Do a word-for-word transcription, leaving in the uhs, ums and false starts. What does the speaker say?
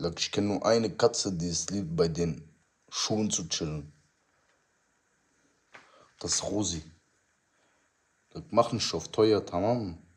Like, ich kenne nur eine Katze, die es liebt, bei den Schuhen zu chillen. Das ist Rosi. Like, mach nicht auf teuer, tamam.